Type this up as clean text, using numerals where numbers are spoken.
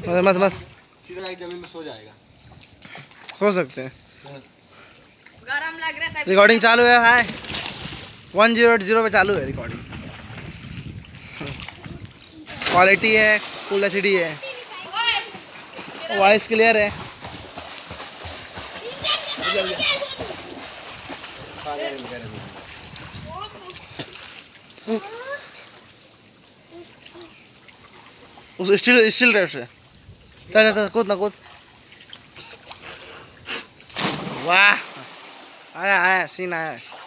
मत मत सीधा लाइक जमीन में सो जाएगा। हो सकते हैं। गरम लग रहा है। रिकॉर्डिंग चालू है। हाय 100 पे चालू है रिकॉर्डिंग। क्वालिटी है, फुल एचडी है, वॉइस क्लियर है। उस स्टिल रेट से चल चल कूद ना कूद। वाह आया आया सीन आया।